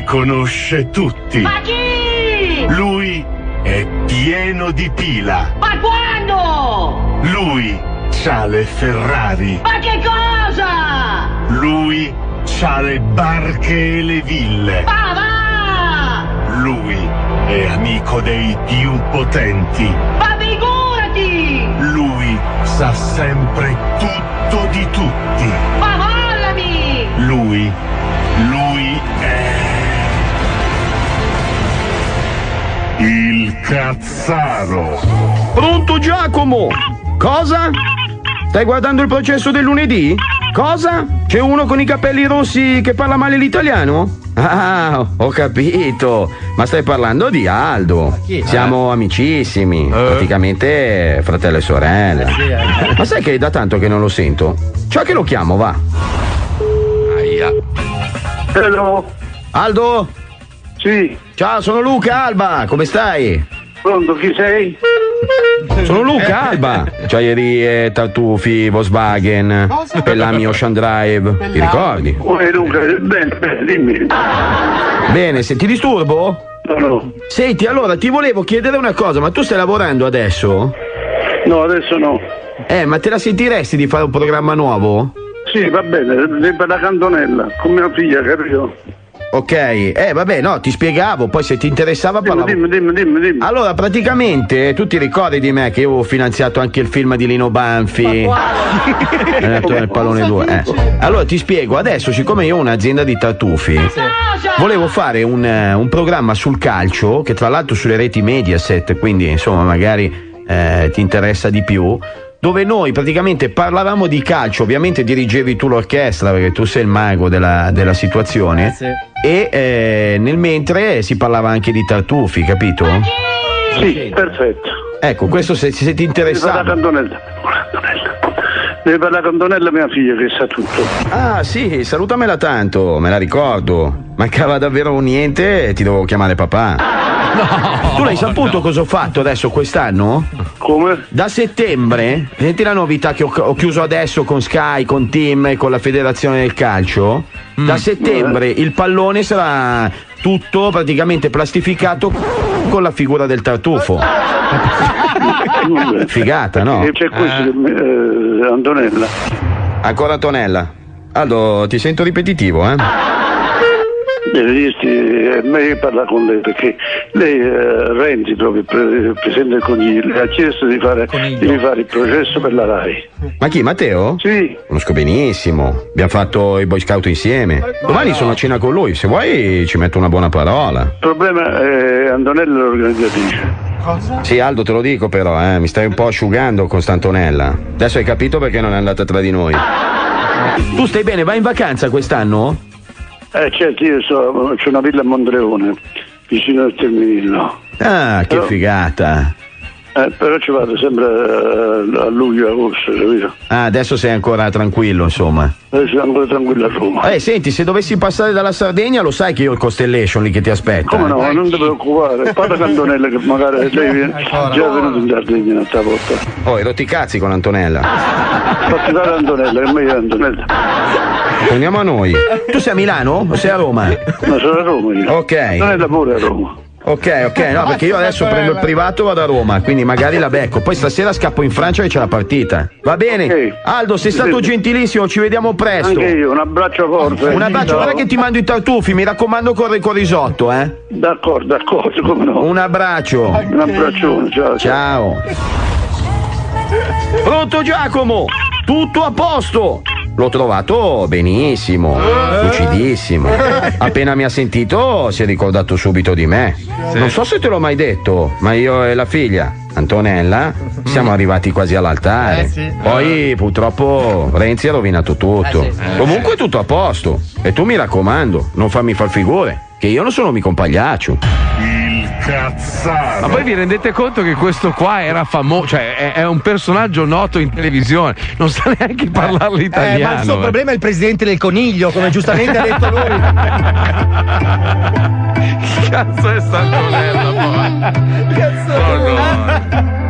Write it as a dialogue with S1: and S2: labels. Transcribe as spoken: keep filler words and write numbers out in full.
S1: li conosce tutti.
S2: Ma chi?
S1: Lui è pieno di pila.
S2: Ma quando?
S1: Lui c'ha le Ferrari.
S2: Ma che cosa?
S1: Lui c'ha le barche e le ville.
S2: Ma va!
S1: Lui è amico dei più potenti.
S2: Ma figurati!
S1: Lui sa sempre tutto di tutti.
S2: Ma mollami!
S1: Lui, lui è... il Cazzaro.
S3: Pronto Giacomo? Cosa? Stai guardando il processo del lunedì? Cosa? C'è uno con i capelli rossi che parla male l'italiano? Ah, ho capito. Ma stai parlando di Aldo. Siamo amicissimi, praticamente fratello e sorelle. Ma sai che è da tanto che non lo sento? Ciao che lo chiamo, va.
S4: Aia.
S1: Hello.
S3: Aldo?
S1: Sì.
S3: Ciao, sono Luca Alba, come stai?
S1: Pronto, chi sei?
S3: Sono Luca Alba. Gioierie, tartufi, Volkswagen, Pellami Ocean Drive. Ti ricordi?
S1: Oh, Luca, bene, bene, dimmi.
S3: Bene, se ti disturbo?
S1: No, no.
S3: Senti, allora ti volevo chiedere una cosa, ma tu stai lavorando adesso?
S1: No, adesso no.
S3: Eh, ma te la sentiresti di fare un programma nuovo?
S1: Sì, va bene, per la cantonella, con mia figlia, capito?
S3: Ok, eh vabbè, no, ti spiegavo, poi se ti interessava parlavo.
S1: Dimmi, dimmi, dimmi, dimmi.
S3: Allora, praticamente, tu ti ricordi di me che io avevo finanziato anche il film di Lino Banfi? È nato nel pallone due. Eh. Allora ti spiego, adesso siccome io ho un'azienda di tartufi, volevo fare un, un programma sul calcio, che tra l'altro sulle reti Mediaset, quindi insomma magari eh, ti interessa di più, dove noi praticamente parlavamo di calcio, ovviamente dirigevi tu l'orchestra perché tu sei il mago della, della situazione, eh sì. E eh, nel mentre si parlava anche di tartufi, capito?
S1: Sì, perfetto.
S3: Ecco, questo se, se ti interessava.
S1: Devi fare la cantonella. Devi fare la cantonella mia figlia che sa tutto.
S3: Ah sì, salutamela tanto, me la ricordo. Mancava davvero niente e ti dovevo chiamare papà. No, tu l'hai saputo no. Cosa ho fatto adesso quest'anno?
S1: Come?
S3: Da settembre, senti la novità che ho, ho chiuso adesso con Sky, con Team e con la federazione del calcio. Mm. Da settembre eh. il pallone sarà tutto praticamente plastificato con la figura del tartufo. Figata, no?
S1: C'è questo eh. eh, Antonella.
S3: Ancora Antonella. Aldo, ti sento ripetitivo, eh?
S1: Devi dirti, è meglio parlare con lei perché lei eh, Renzi proprio pre- Presidente del Consiglio le ha chiesto di fare, di fare il processo per la RAI.
S3: Ma chi, Matteo?
S1: Sì.
S3: Conosco benissimo, abbiamo fatto i Boy Scout insieme. Domani sono a cena con lui, se vuoi ci metto una buona parola.
S1: Il problema è Antonella l'organizzatrice.
S3: Cosa? Sì, Aldo, te lo dico però, eh, mi stai un po' asciugando con sta Antonella. Adesso hai capito perché non è andata tra di noi. Tu stai bene, vai in vacanza quest'anno?
S1: Eh certo, io so, c'è una villa a Mondreone, vicino al Terminillo.
S3: Ah, che però, figata.
S1: Eh, però ci vado sempre a, a luglio, agosto, capito?
S3: Ah, adesso sei ancora tranquillo, insomma.
S1: Adesso sono ancora tranquillo a Roma.
S3: Eh, senti, se dovessi passare dalla Sardegna, lo sai che io ho il Constellation lì che ti aspetta.
S1: Come no,
S3: eh?
S1: non ti preoccupare. Parla con Antonella che magari lei viene già venuto in Sardegna un'altra volta.
S3: Oh, hai rotti i cazzi con Antonella.
S1: Fatti dare Antonella, che è meglio Antonella.
S3: Torniamo a noi. Tu sei a Milano o sei a Roma?
S1: No, sono a Roma io.
S3: Ok.
S1: Non è lavoro a Roma.
S3: Ok, ok, no, perché io adesso prendo il privato e vado a Roma, quindi magari la becco. Poi stasera scappo in Francia e c'è la partita. Va bene? Okay. Aldo, sei stato sì. gentilissimo, ci vediamo presto.
S1: Anche io, un abbraccio forte.
S3: Un abbraccio, guarda che ti mando i tartufi, mi raccomando corri con risotto, eh?
S1: D'accordo, d'accordo, come no.
S3: Un abbraccio.
S1: Un abbraccione, ciao.
S3: Ciao. Pronto Giacomo? Tutto a posto? L'ho trovato benissimo, lucidissimo. Appena mi ha sentito si è ricordato subito di me. Sì. Non so se te l'ho mai detto, ma io e la figlia, Antonella, siamo arrivati quasi all'altare. Eh, sì. Poi purtroppo Renzi ha rovinato tutto. Eh, sì. Comunque tutto a posto. E tu mi raccomando, non fammi far figure, che io non sono mica un pagliaccio.
S4: Cazzaro. Ma poi vi rendete conto che questo qua era famoso, cioè è, è un personaggio noto in televisione, non sa neanche parlare l'italiano.
S5: Eh, ma il suo
S4: eh.
S5: problema è il presidente del Coniglio, come giustamente ha detto lui.
S4: Che cazzo è sta Antonella poi?
S5: Cazzo.
S4: Oh no.